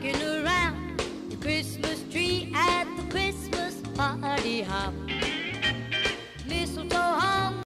rocking around the Christmas tree at the Christmas party hop. Mistletoe